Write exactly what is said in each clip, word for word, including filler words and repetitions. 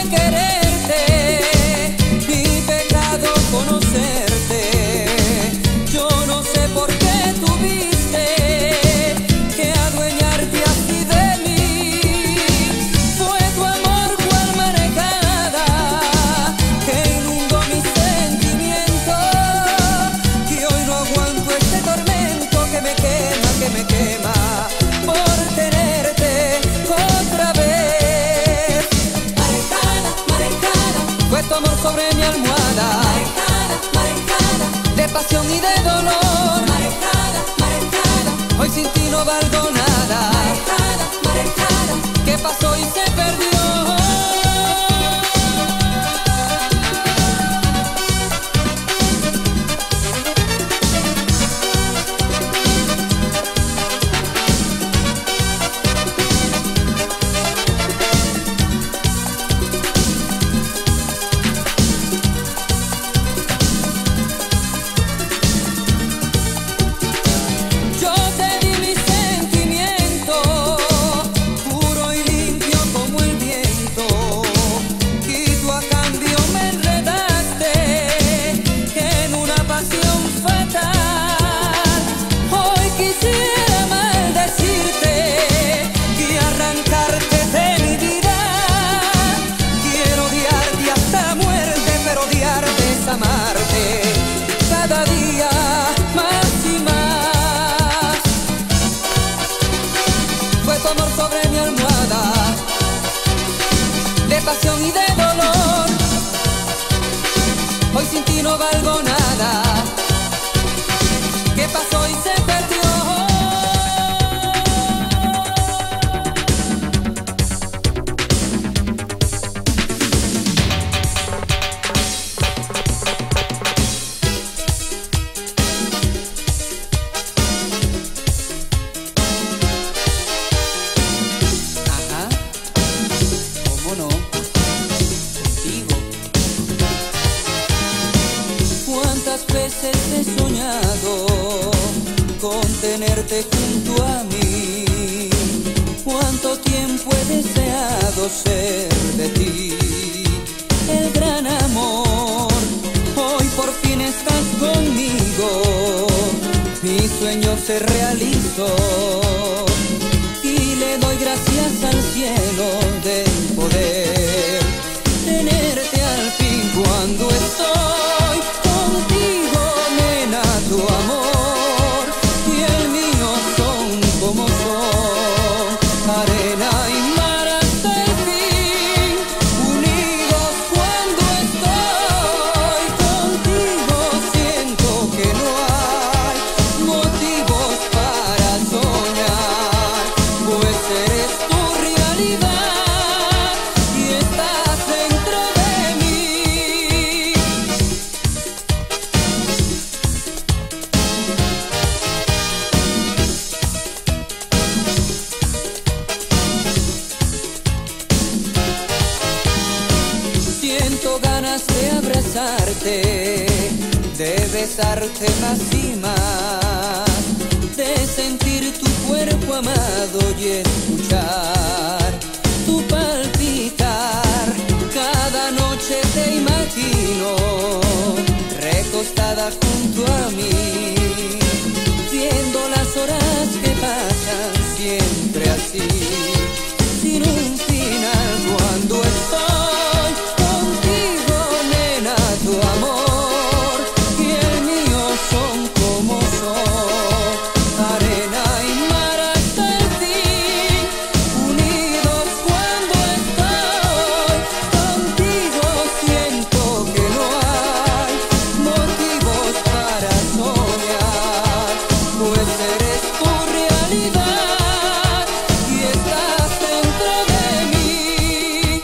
pasión y de dolor. Marejada, marejada, hoy sin ti no valgo nada. Marejada, marejada, ¿qué pasó y se perdió? Pasión y de dolor, hoy sin ti no valgo nada. ¿Qué pasó y se perdió? Ajá, ¿cómo no? Cuántas veces he soñado con tenerte junto a mí, cuánto tiempo he deseado ser de ti, el gran amor. Hoy por fin estás conmigo, mi sueño se realizó y le doy gracias al cielo de poder tenerte al fin cuando estoy contigo, nena, tu amor y el mío son como son, arena y mar hasta el fin, unidos cuando estoy contigo, siento que no hay motivos para soñar, pues eres tu realidad y estás dentro de mí. Siento ganas de abrazarte, de besarte más y más, de sentir tu cuerpo amado y escuchar tu palpitar. Cada noche te imagino recostada junto a mí, viendo las horas que pasan siempre así, sin un final cuando estoy contigo, nena, tu amor y el mío son como son, arena y mar hasta el fin, unidos cuando estoy contigo, siento que no hay motivos para soñar, pues eres tu realidad y estás dentro de mí.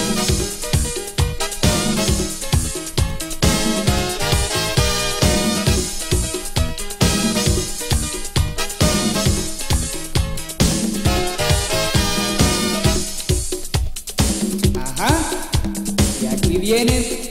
Ajá, y aquí viene.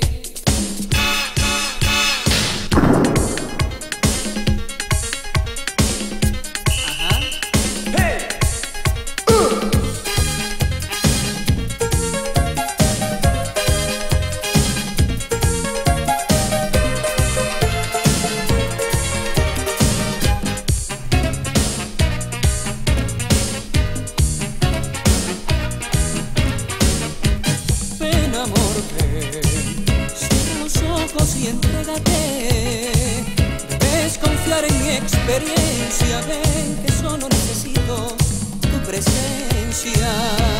ven, cierra los ojos y entrégate. Debes confiar en mi experiencia, ven que solo necesito tu presencia.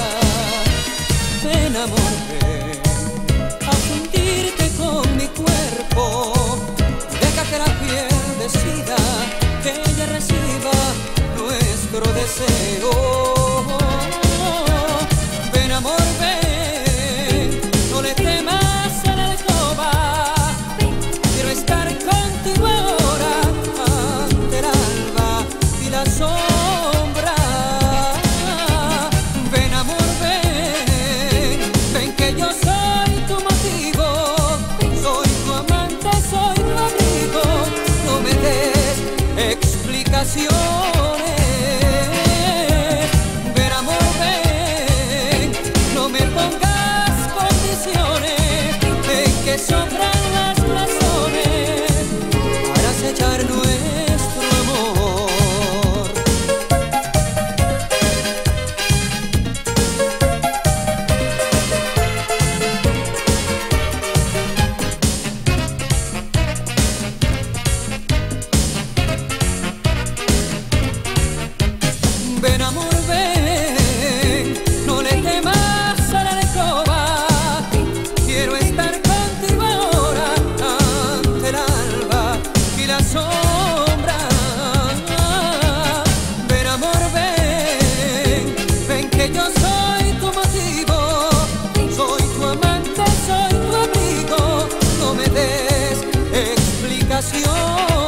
Ven amor, ven a fundirte con mi cuerpo. Deja que la piel decida, que ella reciba nuestro deseo. Ven amor, ven, no le temas a la alcoba. Quiero estar contigo ahora, ante el alba y la sombra. Ven amor, ven, ven que yo soy tu motivo. Soy tu amante, soy tu amigo. No me des explicaciones. Ven amor, ven, no me pongas condiciones. Ven que sobran las razones para acechar nuestro amor. Ven amor, ven, no le temas a la alcoba. Quiero estar contigo ahora, ante el alba y la sombra. Ven amor, ven, ven que yo soy tu motivo. Soy tu amante, soy tu amigo. No me des explicaciones.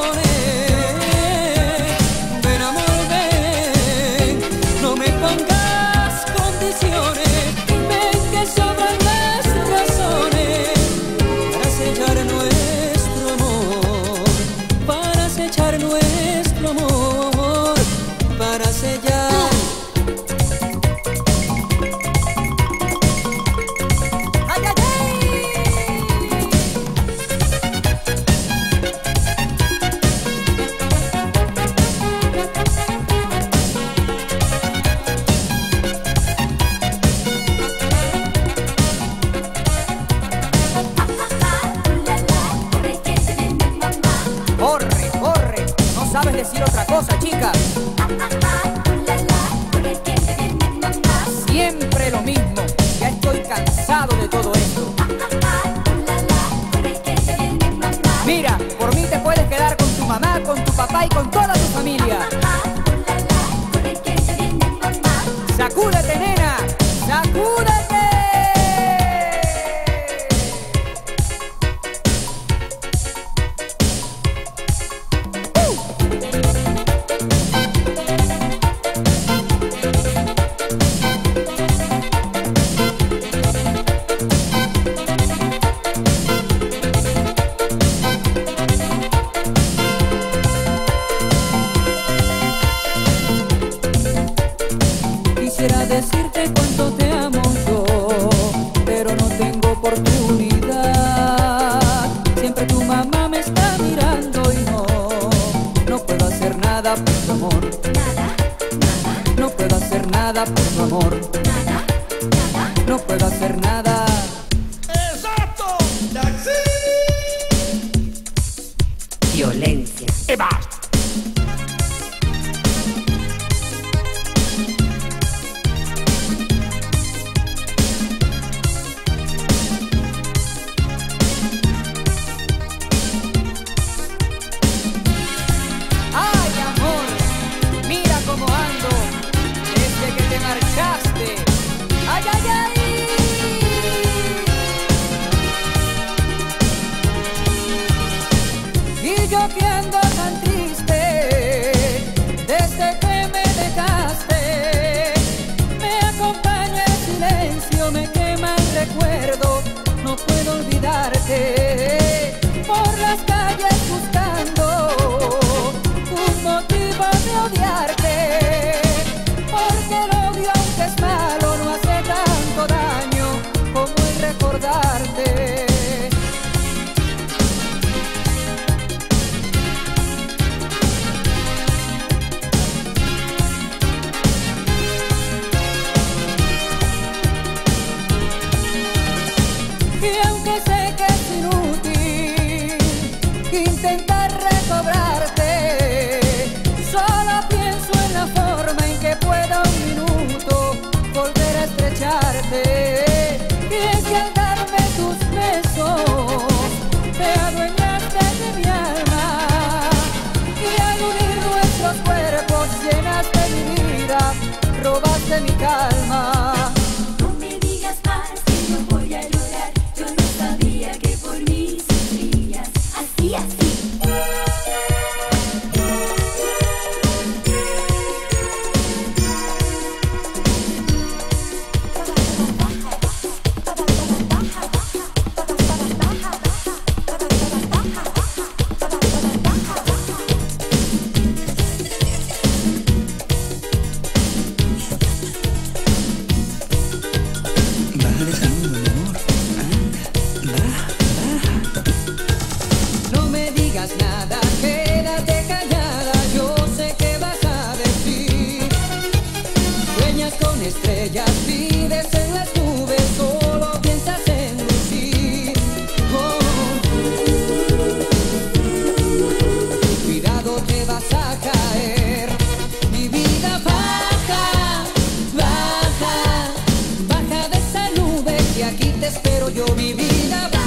Ven amor, ven, no me pongas condiciones. Ven que sobran las razones para sellar nuestro amor, para sellar nuestro amor, para sellar. ¡Ay, ay, corre, corre, no sabes decir otra cosa, chica. Siempre lo mismo, ya estoy cansado de todo esto. Mira, por mí te puedes quedar con tu mamá, con tu papá y con toda tu familia. ¡Sacúdete, nena! ¡Sacúdete! Quisiera decirte cuánto te amo yo, pero no tengo oportunidad. Siempre tu mamá me está mirando y no, no puedo hacer nada por tu amor. No puedo hacer nada por tu amor. No puedo hacer nada. ¡Exacto! ¡Taxi! Violencia. ¡Y basta! Ay amor, mira cómo ando desde que te marchaste. Ay, ay, ay. te espero yo, mi vida.